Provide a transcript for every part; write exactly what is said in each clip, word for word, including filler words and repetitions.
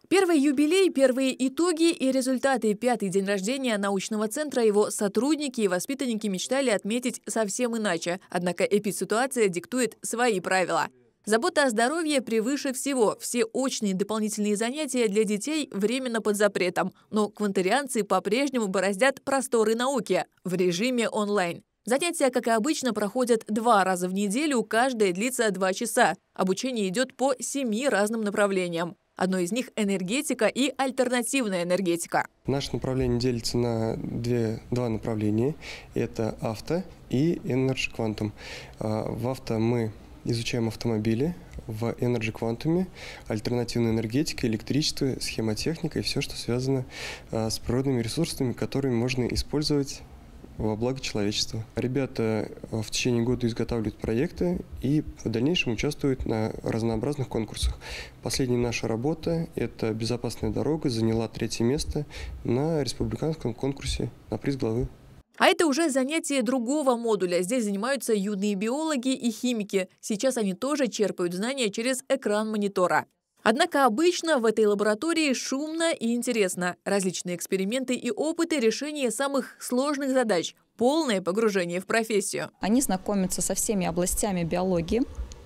Первый юбилей, первые итоги и результаты. Пятый день рождения научного центра его сотрудники и воспитанники мечтали отметить совсем иначе. Однако эпидситуация диктует свои правила. Забота о здоровье превыше всего. Все очные дополнительные занятия для детей временно под запретом. Но квантарианцы по-прежнему бороздят просторы науки в режиме онлайн. Занятия, как и обычно, проходят два раза в неделю, каждое длится два часа. Обучение идет по семи разным направлениям. Одно из них – энергетика и альтернативная энергетика. Наше направление делится на две, два направления. Это авто и Energy Quantum. В авто мы изучаем автомобили, в Energy Quantum альтернативная энергетика, электричество, схемотехника и все, что связано с природными ресурсами, которые можно использовать во благо человечества. Ребята в течение года изготавливают проекты и в дальнейшем участвуют на разнообразных конкурсах. Последняя наша работа – это «Безопасная дорога», заняла третье место на республиканском конкурсе на приз главы. А это уже занятие другого модуля. Здесь занимаются юные биологи и химики. Сейчас они тоже черпают знания через экран монитора. Однако обычно в этой лаборатории шумно и интересно. Различные эксперименты и опыты решения самых сложных задач. Полное погружение в профессию. Они знакомятся со всеми областями биологии.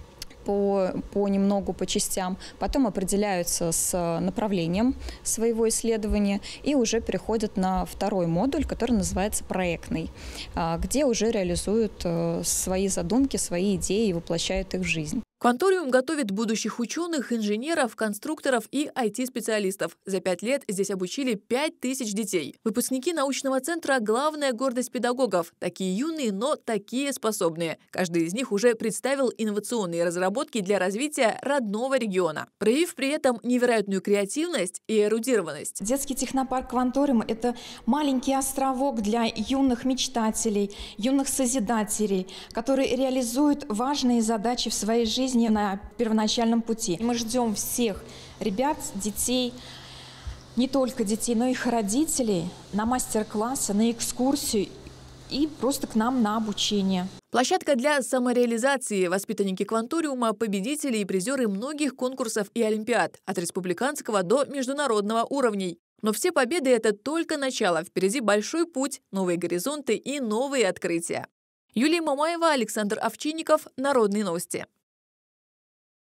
По, понемногу, по частям, потом определяются с направлением своего исследования и уже переходят на второй модуль, который называется проектный, где уже реализуют свои задумки, свои идеи и воплощают их в жизнь. Кванториум готовит будущих ученых, инженеров, конструкторов и ай ти-специалистов. За пять лет здесь обучили пять тысяч детей. Выпускники научного центра – главная гордость педагогов. Такие юные, но такие способные. Каждый из них уже представил инновационные разработки для развития родного региона, проявив при этом невероятную креативность и эрудированность. Детский технопарк «Кванториум» – это маленький островок для юных мечтателей, юных созидателей, которые реализуют важные задачи в своей жизни на первоначальном пути. Мы ждем всех ребят, детей, не только детей, но и их родителей на мастер-классы, на экскурсию и просто к нам на обучение. Площадка для самореализации. Воспитанники Кванториума – победители и призеры многих конкурсов и олимпиад, от республиканского до международного уровней. Но все победы – это только начало. Впереди большой путь, новые горизонты и новые открытия. Юлия Мамаева, Александр Овчинников. Народные новости.